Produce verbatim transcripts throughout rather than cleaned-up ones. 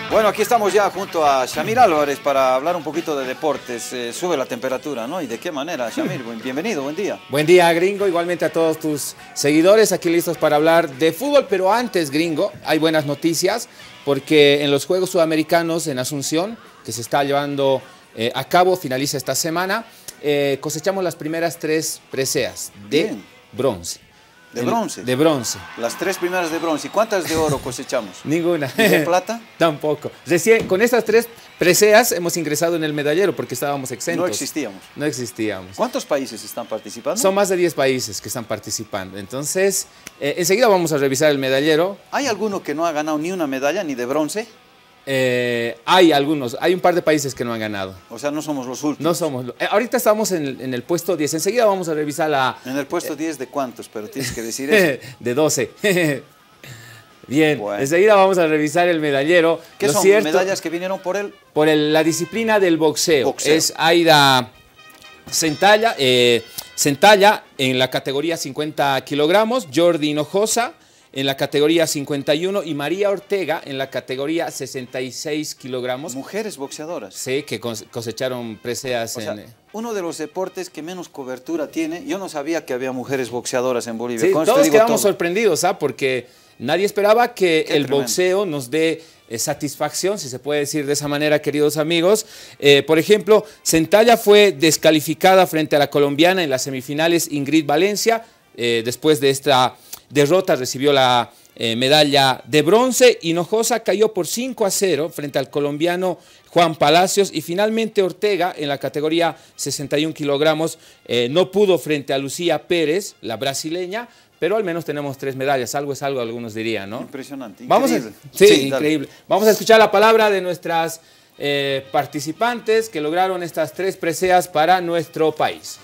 Bueno, aquí estamos ya junto a Shamir Álvarez para hablar un poquito de deportes. Eh, sube la temperatura, ¿no? ¿Y de qué manera, Shamir? Bienvenido, buen día. Buen día, Gringo. Igualmente a todos tus seguidores aquí listos para hablar de fútbol. Pero antes, Gringo, hay buenas noticias porque en los Juegos Sudamericanos en Asunción, que se está llevando eh, a cabo, finaliza esta semana, eh, cosechamos las primeras tres preseas de Bien. bronce. ¿De bronce? De bronce. Las tres primeras de bronce. ¿Y cuántas de oro cosechamos? Ninguna. ¿Y de plata? Tampoco. Recién, con estas tres preseas hemos ingresado en el medallero porque estábamos exentos. No existíamos. No existíamos. ¿Cuántos países están participando? Son más de diez países que están participando. Entonces, eh, enseguida vamos a revisar el medallero. ¿Hay alguno que no ha ganado ni una medalla, ni de bronce? Eh, hay algunos, hay un par de países que no han ganado. O sea, no somos los últimos. No somos. Eh, ahorita estamos en el, en el puesto diez. Enseguida vamos a revisar la... ¿En el puesto diez de cuántos? Pero tienes que decir eso. De doce. Bien, Bueno. Enseguida vamos a revisar el medallero. ¿Qué Lo son cierto, medallas que vinieron por él? Por el, la disciplina del boxeo. boxeo. Es Aida Centalla, eh, Centalla en la categoría cincuenta kilogramos, Jordi Hinojosa en la categoría cincuenta y uno y María Ortega en la categoría sesenta y seis kilogramos. Mujeres boxeadoras. Sí, que cosecharon preseas o en... sea, uno de los deportes que menos cobertura tiene. Yo no sabía que había mujeres boxeadoras en Bolivia. Sí, Con todos digo quedamos todo. sorprendidos, ¿ah? Porque nadie esperaba que Qué el tremendo. boxeo nos dé eh, satisfacción, si se puede decir de esa manera, queridos amigos. Eh, por ejemplo, Centalla fue descalificada frente a la colombiana en las semifinales Ingrid Valencia. Eh, después de esta derrota recibió la eh, medalla de bronce. Hinojosa cayó por cinco a cero frente al colombiano Juan Palacios y finalmente Ortega en la categoría sesenta y uno kilogramos eh, no pudo frente a Lucía Pérez, la brasileña, pero al menos tenemos tres medallas, algo es algo, algunos dirían, ¿no? Impresionante, Vamos increíble. a, sí, Sí, increíble. Dale. Vamos a escuchar la palabra de nuestras eh, participantes que lograron estas tres preseas para nuestro país.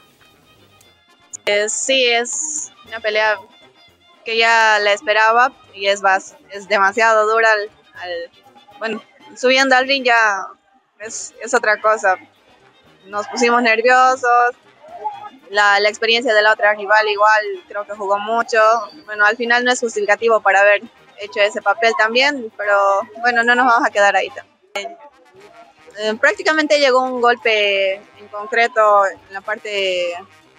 Eh, sí, es una pelea que ya la esperaba y es, es demasiado dura. Al, al, bueno, subiendo al ring ya es, es otra cosa. Nos pusimos nerviosos. La, la experiencia de la otra rival igual creo que jugó mucho. Bueno, al final no es justificativo para haber hecho ese papel también, pero bueno, no nos vamos a quedar ahí también. Eh, prácticamente llegó un golpe en concreto en la parte...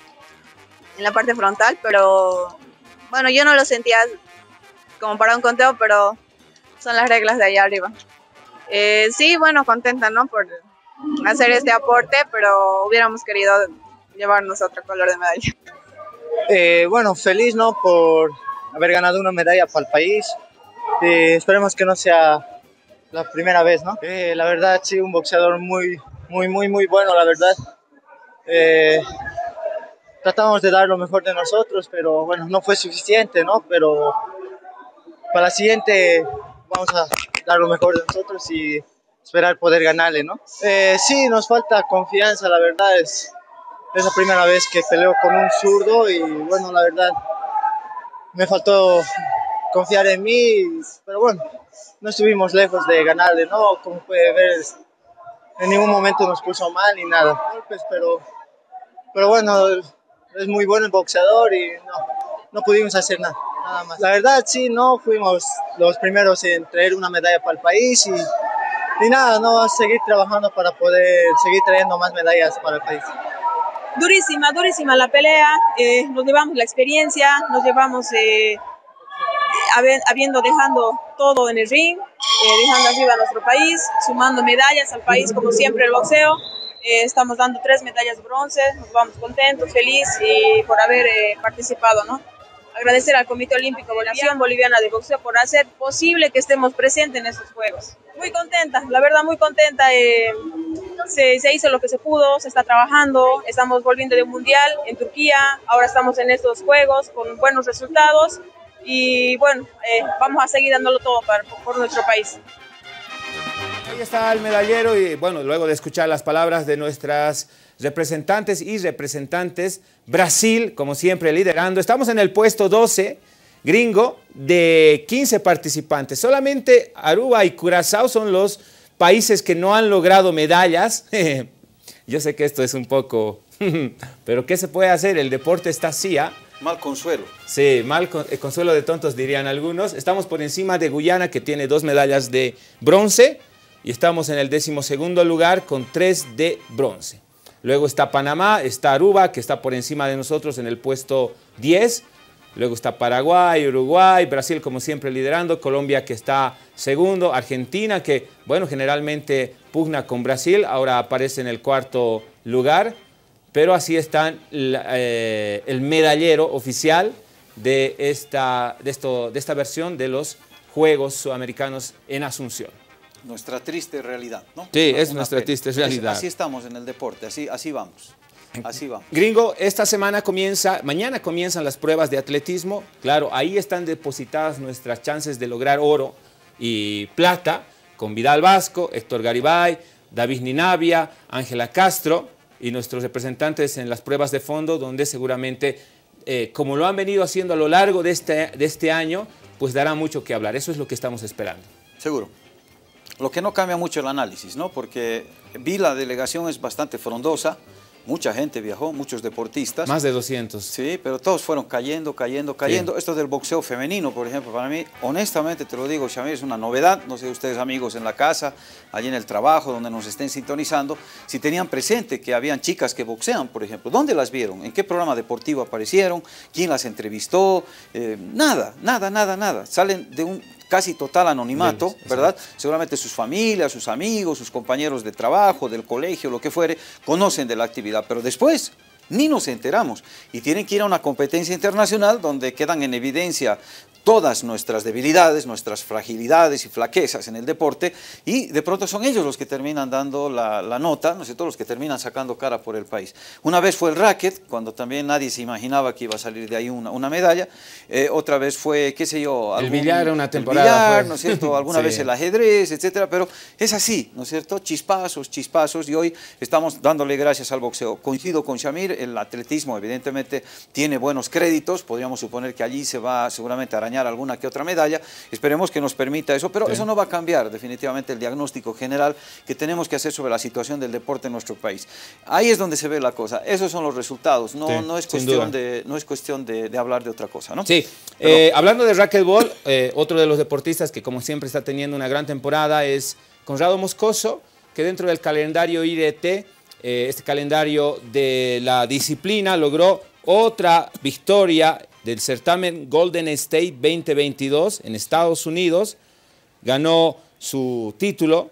en la parte frontal, pero bueno, yo no lo sentía como para un conteo, pero son las reglas de allá arriba. Eh, sí, bueno, contenta, ¿no? Por hacer este aporte, pero hubiéramos querido llevarnos otro color de medalla. Eh, bueno, feliz, ¿no? Por haber ganado una medalla para el país. Eh, esperemos que no sea la primera vez, ¿no? Eh, la verdad, sí, un boxeador muy, muy, muy, muy bueno, la verdad. Eh, Tratamos de dar lo mejor de nosotros, pero bueno, no fue suficiente, ¿no? Pero para la siguiente vamos a dar lo mejor de nosotros y esperar poder ganarle, ¿no? Eh, sí, nos falta confianza, la verdad, es, es la primera vez que peleo con un zurdo y bueno, la verdad, me faltó confiar en mí, pero bueno, no estuvimos lejos de ganarle, ¿no? Como puede ver, en ningún momento nos puso mal ni nada, golpes, pero, pero bueno, es muy bueno el boxeador y no, no pudimos hacer nada, nada más. La verdad, sí, no fuimos los primeros en traer una medalla para el país y, y nada, no, a seguir trabajando para poder seguir trayendo más medallas para el país. Durísima, durísima la pelea, eh, nos llevamos la experiencia, nos llevamos eh, habiendo, dejando todo en el ring, eh, dejando arriba a nuestro país, sumando medallas al país como siempre el boxeo. Eh, estamos dando tres medallas de bronce, nos vamos contentos, felices y por haber eh, participado, ¿no? Agradecer al Comité Olímpico Boliviano, Boliviana de Boxeo por hacer posible que estemos presentes en estos Juegos. Muy contenta, la verdad muy contenta, eh, se, se hizo lo que se pudo, se está trabajando, estamos volviendo de un mundial en Turquía, ahora estamos en estos Juegos con buenos resultados y bueno, eh, vamos a seguir dándolo todo para, por nuestro país. Ahí está el medallero y bueno, luego de escuchar las palabras de nuestras representantes y representantes, Brasil, como siempre, liderando. Estamos en el puesto doce, Gringo, de quince participantes. Solamente Aruba y Curazao son los países que no han logrado medallas. Yo sé que esto es un poco... pero ¿qué se puede hacer? El deporte está así, ¿ah? Mal consuelo. Sí, mal con, eh, consuelo de tontos dirían algunos. Estamos por encima de Guyana, que tiene dos medallas de bronce, y estamos en el decimosegundo lugar con tres de bronce. Luego está Panamá, está Aruba, que está por encima de nosotros en el puesto diez. Luego está Paraguay, Uruguay, Brasil como siempre liderando, Colombia que está segundo, Argentina que, bueno, generalmente pugna con Brasil, ahora aparece en el cuarto lugar, pero así está eh, el medallero oficial de esta, de, esto, de esta versión de los Juegos Sudamericanos en Asunción. Nuestra triste realidad, ¿no? Sí, una, es una nuestra pena. triste realidad. Es, así estamos en el deporte, así, así vamos. Así va. Gringo, esta semana comienza, mañana comienzan las pruebas de atletismo. Claro, ahí están depositadas nuestras chances de lograr oro y plata con Vidal Vasco, Héctor Garibay, David Ninavia, Ángela Castro y nuestros representantes en las pruebas de fondo, donde seguramente, eh, como lo han venido haciendo a lo largo de este, de este año, pues dará mucho que hablar. Eso es lo que estamos esperando. Seguro. Lo que no cambia mucho el análisis, ¿no? Porque vi la delegación es bastante frondosa. Mucha gente viajó, muchos deportistas. Más de doscientos. Sí, pero todos fueron cayendo, cayendo, cayendo. Sí. Esto del boxeo femenino, por ejemplo, para mí, honestamente te lo digo, Shamir, es una novedad. No sé ustedes, amigos, en la casa, allí en el trabajo, donde nos estén sintonizando, si tenían presente que habían chicas que boxean, por ejemplo. ¿Dónde las vieron? ¿En qué programa deportivo aparecieron? ¿Quién las entrevistó? Eh, nada, nada, nada, nada. Salen de un casi total anonimato, ¿verdad? Seguramente sus familias, sus amigos, sus compañeros de trabajo, del colegio, lo que fuere, conocen de la actividad, pero después ni nos enteramos y tienen que ir a una competencia internacional donde quedan en evidencia todas nuestras debilidades, nuestras fragilidades y flaquezas en el deporte, y de pronto son ellos los que terminan dando la, la nota, ¿no es cierto?, los que terminan sacando cara por el país. Una vez fue el racket, cuando también nadie se imaginaba que iba a salir de ahí una, una medalla, eh, otra vez fue, qué sé yo, algún, el billar una temporada el billar, fue. ¿no es cierto?, alguna sí. vez el ajedrez, etcétera, pero es así, ¿no es cierto?, chispazos, chispazos, y hoy estamos dándole gracias al boxeo. Coincido con Shamir, el atletismo evidentemente tiene buenos créditos, podríamos suponer que allí se va seguramente a arañar alguna que otra medalla, esperemos que nos permita eso, pero sí. eso no va a cambiar definitivamente el diagnóstico general que tenemos que hacer sobre la situación del deporte en nuestro país. Ahí es donde se ve la cosa, esos son los resultados, no, sí, no es cuestión, de, no es cuestión de, de hablar de otra cosa, ¿no? Sí, pero, eh, hablando de racquetball, eh, otro de los deportistas que como siempre está teniendo una gran temporada es Conrado Moscoso, que dentro del calendario I R T, eh, este calendario de la disciplina, logró otra victoria del certamen Golden State veinte veintidós en Estados Unidos. Ganó su título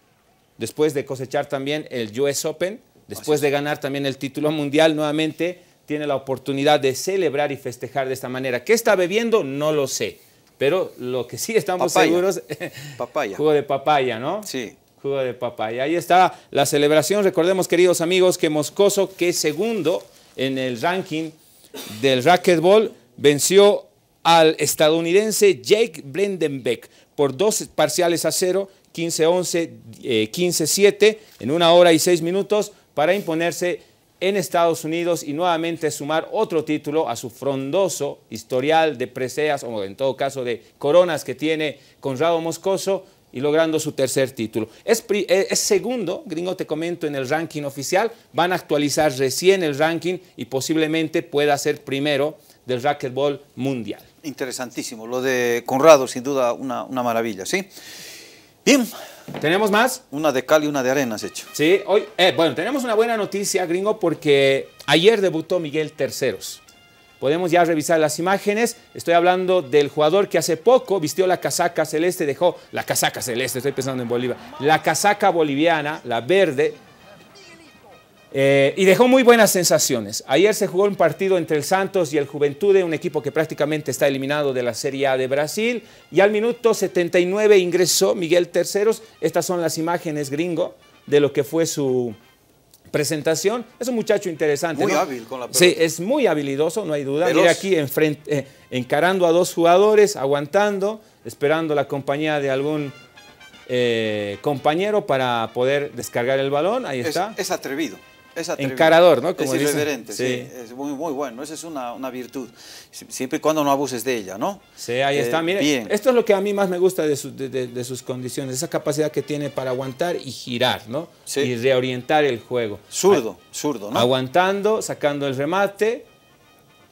después de cosechar también el U S Open, después de ganar también el título mundial. Nuevamente tiene la oportunidad de celebrar y festejar de esta manera. ¿Qué está bebiendo? No lo sé, pero lo que sí estamos papaya. seguros, papaya. Jugo de papaya, ¿no? Sí. Jugo de papaya. Ahí está la celebración. Recordemos, queridos amigos, que Moscoso, que es segundo en el ranking del racquetball, venció al estadounidense Jake Blendenbeck por dos parciales a cero, quince once, eh, quince siete, en una hora y seis minutos, para imponerse en Estados Unidos y nuevamente sumar otro título a su frondoso historial de preseas, o en todo caso de coronas que tiene Conrado Moscoso, y logrando su tercer título. Es, es segundo, Gringo, te comento, en el ranking oficial. Van a actualizar recién el ranking y posiblemente pueda ser primero del racquetball mundial. Interesantísimo. Lo de Conrado, sin duda, una, una maravilla, ¿sí? Bien. ¿Tenemos más? Una de cal y una de arena has hecho. Sí, hoy, eh, bueno, tenemos una buena noticia, Gringo, porque ayer debutó Miguel Terceros. Podemos ya revisar las imágenes. Estoy hablando del jugador que hace poco vistió la casaca celeste, dejó la casaca celeste, estoy pensando en Bolívar, la casaca boliviana, la verde, eh, y dejó muy buenas sensaciones. Ayer se jugó un partido entre el Santos y el Juventude, un equipo que prácticamente está eliminado de la Serie A de Brasil, y al minuto setenta y nueve ingresó Miguel Terceros. Estas son las imágenes, Gringo, de lo que fue su presentación. Es un muchacho interesante, muy ¿no? hábil con la pelota. Sí, es muy habilidoso, no hay duda. Mira aquí enfrente, eh, encarando a dos jugadores, aguantando, esperando la compañía de algún eh, compañero para poder descargar el balón. Ahí está. Es, es atrevido. Es atrevido. Encarador, ¿no? Como es irreverente, sí. sí. Es muy, muy bueno. Esa es una, una virtud. Siempre y cuando no abuses de ella, ¿no? Sí, ahí eh, está. Mire, bien. Esto es lo que a mí más me gusta de, su, de, de, de sus condiciones. Esa capacidad que tiene para aguantar y girar, ¿no? Sí. Y reorientar el juego. Zurdo, zurdo, ¿no? Aguantando, sacando el remate.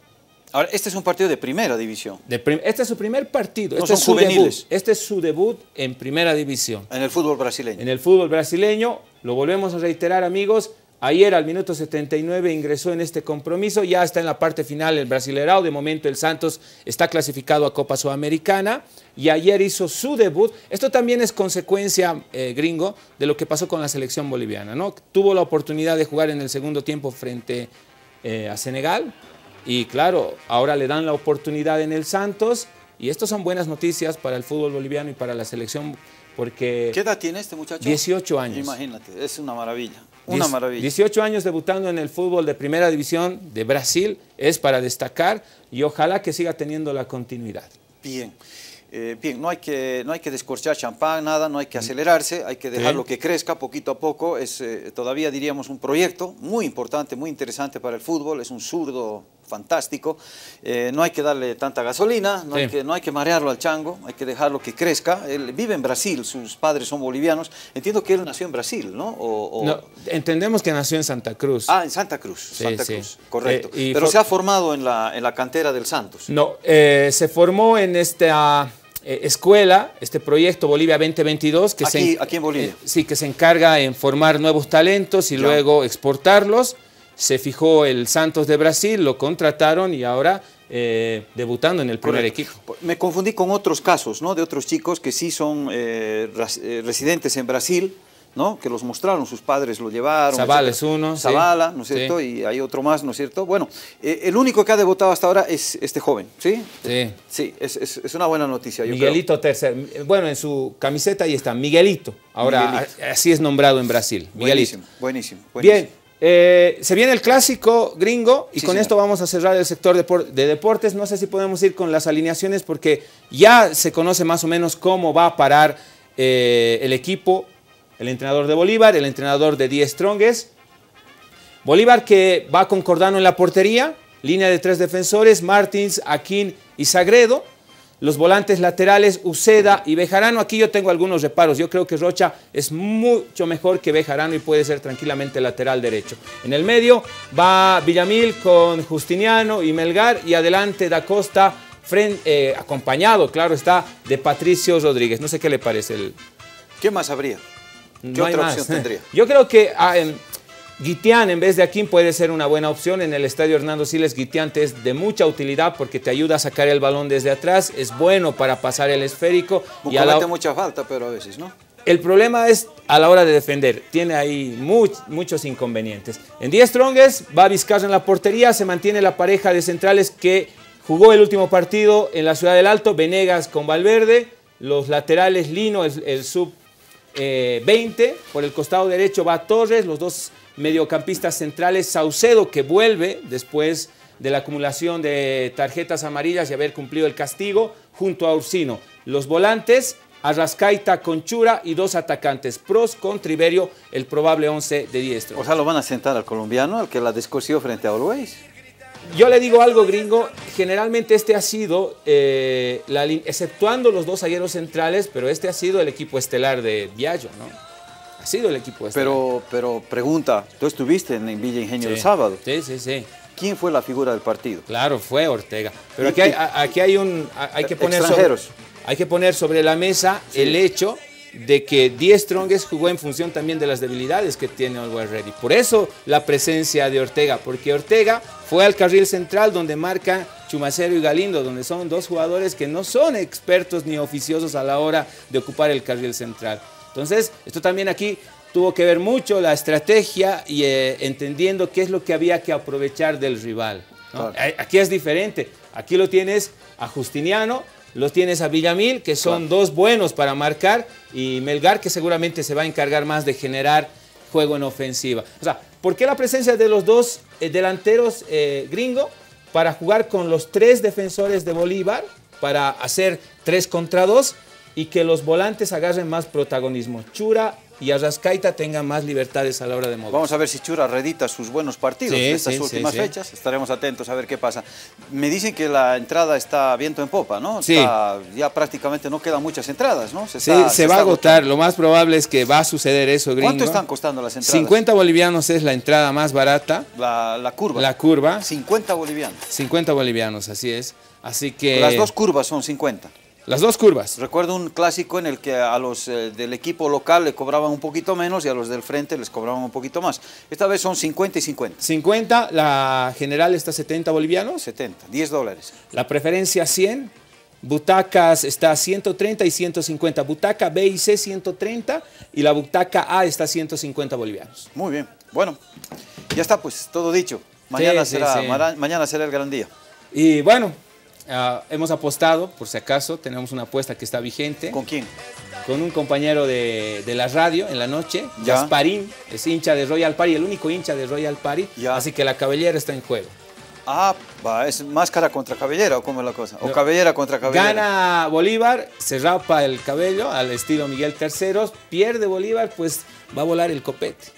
Ahora, este es un partido de primera división. De prim este es su primer partido, no este son es su juveniles. debut. Este es su debut en primera división. En el fútbol brasileño. En el fútbol brasileño, lo volvemos a reiterar, amigos. Ayer al minuto setenta y nueve ingresó en este compromiso, ya está en la parte final el Brasileirao, de momento el Santos está clasificado a Copa Sudamericana y ayer hizo su debut. Esto también es consecuencia, eh, gringo, de lo que pasó con la selección boliviana, ¿no? Tuvo la oportunidad de jugar en el segundo tiempo frente eh, a Senegal y claro, ahora le dan la oportunidad en el Santos y estas son buenas noticias para el fútbol boliviano y para la selección porque... ¿Qué edad tiene este muchacho? dieciocho años. Imagínate, es una maravilla. Una maravilla. dieciocho años debutando en el fútbol de primera división de Brasil, es para destacar y ojalá que siga teniendo la continuidad. Bien, eh, bien, no hay que, no hay que descorchar champán, nada, no hay que acelerarse, hay que dejarlo Sí. que crezca poquito a poco. Es eh, todavía diríamos un proyecto muy importante, muy interesante para el fútbol, es un zurdo fantástico, eh, no hay que darle tanta gasolina, no, Sí. hay que, no hay que marearlo al chango, hay que dejarlo que crezca. Él vive en Brasil, sus padres son bolivianos, entiendo que él nació en Brasil, ¿no? O, o... No, entendemos que nació en Santa Cruz. Ah, en Santa Cruz, Sí, Santa sí. Cruz, correcto. Eh, y Pero for- se ha formado en la, en la cantera del Santos. No, eh, se formó en esta eh, escuela, este proyecto Bolivia veinte veintidós, que Aquí- se, aquí en Bolivia. eh, sí, que se encarga en formar nuevos talentos y Ya. luego exportarlos. Se fijó el Santos de Brasil, lo contrataron y ahora eh, debutando en el primer Correcto. equipo. Me confundí con otros casos, ¿no? De otros chicos que sí son eh, ras- eh, residentes en Brasil, ¿no? Que los mostraron, sus padres lo llevaron. Zavala etcétera. es uno, sí. Zavala, ¿no es cierto? Sí. Y hay otro más, ¿no es cierto? Bueno, eh, el único que ha debutado hasta ahora es este joven, ¿sí? Sí. Sí, es, es- es una buena noticia, yo Miguelito tercero. Bueno, en su camiseta ahí está, Miguelito. Ahora Miguelito. a- así es nombrado en Brasil. creo. Miguelito. Buenísimo, buenísimo, buenísimo. Bien, eh, se viene el clásico gringo y Sí, con señor. esto vamos a cerrar el sector de, por- de deportes. No sé si podemos ir con las alineaciones porque ya se conoce más o menos cómo va a parar eh, el equipo, el entrenador de Bolívar, el entrenador de Die Strongest. Bolívar que va con Cordano en la portería, línea de tres defensores, Martins, Aquín y Sagredo. Los volantes laterales, Uceda y Bejarano. Aquí yo tengo algunos reparos. Yo creo que Rocha es mucho mejor que Bejarano y puede ser tranquilamente lateral derecho. En el medio va Villamil con Justiniano y Melgar. Y adelante Da Costa, fren- eh, acompañado, claro está, de Patricio Rodríguez. No sé qué le parece. El, ¿Qué más habría? ¿Qué no hay otra más. opción tendría? Yo creo que ah, em, Guitián en vez de Aquín puede ser una buena opción. En el estadio Hernando Siles, Guitián te es de mucha utilidad porque te ayuda a sacar el balón desde atrás, es bueno para pasar el esférico. Y a la- Comete mucha falta, pero a veces, ¿no? el problema es a la hora de defender, tiene ahí much- muchos inconvenientes. En Die Strongest va Vizcarra en la portería, se mantiene la pareja de centrales que jugó el último partido en la Ciudad del Alto, Venegas con Valverde, los laterales Lino, el, el sub eh, veinte, por el costado derecho va Torres, los dos mediocampistas centrales, Saucedo que vuelve después de la acumulación de tarjetas amarillas y haber cumplido el castigo, junto a Ursino. Los volantes, Arrascaita con Chura y dos atacantes, Pros con Triverio, el probable once de diestro. O sea, lo van a sentar al colombiano, al que la descosió frente a Always. Yo le digo algo, gringo, generalmente este ha sido, eh, la, lin- exceptuando los dos zagueros centrales, pero este ha sido el equipo estelar de Biagio, ¿no? Ha sido el equipo estelar. Pero, pero pregunta, tú estuviste en Villa Ingenio Sí. el sábado. Sí, sí, sí. ¿Quién fue la figura del partido? Claro, fue Ortega. Pero Y- aquí hay, y- a- aquí hay un, a- hay que poner sobre, Extranjeros. hay que poner sobre la mesa el hecho de que Die Strongest jugó en función también de las debilidades que tiene Always Ready. Por eso la presencia de Ortega, porque Ortega fue al carril central donde marca Chumacero y Galindo, donde son dos jugadores que no son expertos ni oficiosos a la hora de ocupar el carril central. Entonces, esto también aquí tuvo que ver mucho la estrategia y eh, entendiendo qué es lo que había que aprovechar del rival, ¿no? Claro. Aquí es diferente. Aquí lo tienes a Justiniano, los tienes a Villamil, que son dos buenos para marcar, y Melgar, que seguramente se va a encargar más de generar juego en ofensiva. O sea, ¿por qué la presencia de los dos eh, delanteros eh, gringo? Para jugar con los tres defensores de Bolívar, para hacer tres contra dos, y que los volantes agarren más protagonismo. Chura, y Arrascaita tenga más libertades a la hora de mover. Vamos a ver si Chura redita sus buenos partidos Sí, de estas sí, últimas sí, sí. fechas. Estaremos atentos a ver qué pasa. Me dicen que la entrada está viento en popa, ¿no? Sí. Está- ya prácticamente no quedan muchas entradas, ¿no? Se, Sí, está- se va está a agotar. agotando. Lo más probable es que va a suceder eso, gringo. ¿Cuánto están costando las entradas? cincuenta bolivianos es la entrada más barata. La, la curva. La curva, cincuenta bolivianos. cincuenta bolivianos, así es. Así que... Las dos curvas son cincuenta. Las dos curvas. Recuerdo un clásico en el que a los eh, del equipo local le cobraban un poquito menos y a los del frente les cobraban un poquito más. Esta vez son cincuenta y cincuenta. cincuenta, la general está setenta bolivianos. setenta, diez dólares. La preferencia cien. Butacas está a ciento treinta y ciento cincuenta. Butaca B y C ciento treinta y la butaca A está a ciento cincuenta bolivianos. Muy bien. Bueno, ya está pues, todo dicho. Mañana, Sí, sí, será, sí. mara- mañana será el gran día. Y bueno, ah, hemos apostado, por si acaso, tenemos una apuesta que está vigente. ¿Con quién? Con un compañero de, de la radio en la noche, Ya. Gasparín, es hincha de Royal Party, el único hincha de Royal Party, Ya. así que la cabellera está en juego. Ah, va, es máscara contra cabellera o cómo es la cosa. O No. cabellera contra cabellera. Gana Bolívar, se rapa el cabello al estilo Miguel Terceros, pierde Bolívar, pues va a volar el copete.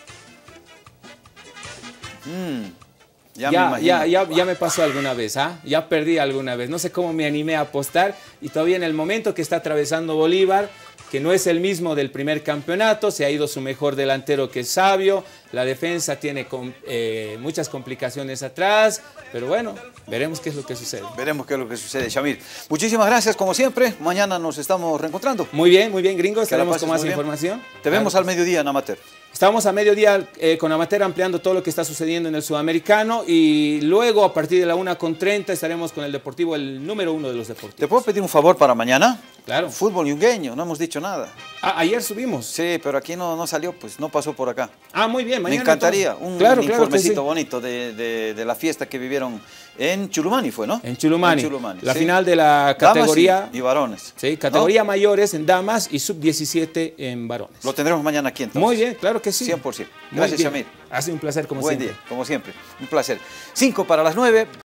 Mm, ya, me Ya, imagino. ya, ya, ya me pasó alguna vez, ¿ah? Ya perdí alguna vez. No sé cómo me animé a apostar y todavía en el momento que está atravesando Bolívar, que no es el mismo del primer campeonato, se ha ido su mejor delantero que es Sabio, la defensa tiene com- eh, muchas complicaciones atrás, pero bueno, veremos qué es lo que sucede. Veremos qué es lo que sucede, Shamir. Muchísimas gracias, como siempre. Mañana nos estamos reencontrando. Muy bien, muy bien, gringos, Que la estaremos pases con más muy bien. información. Te vemos Claro. al mediodía en Amateur. Estamos a mediodía eh, con Amateur ampliando todo lo que está sucediendo en el sudamericano y luego a partir de la una con treinta estaremos con el Deportivo, el número uno de los deportivos. ¿Te puedo pedir un favor para mañana? Claro. Fútbol yungueño, no hemos dicho nada. Ah, ayer subimos. Sí, pero aquí no, no salió, pues no pasó por acá. Ah, muy bien. Me Mañana encantaría entonces. un claro, claro que informecito sí. bonito de, de- de la fiesta que vivieron en Chulumani, ¿fue, no? En Chulumani. En Chulumani, La sí. final de la Damas categoría. y, y varones. Sí, categoría mayores en damas y sub diecisiete en varones. Lo tendremos mañana aquí entonces. Muy bien, claro que sí. cien por ciento. Muy Gracias, bien. Shamir. Ha sido un placer como Buen siempre. día, como siempre. Un placer. Cinco para las nueve.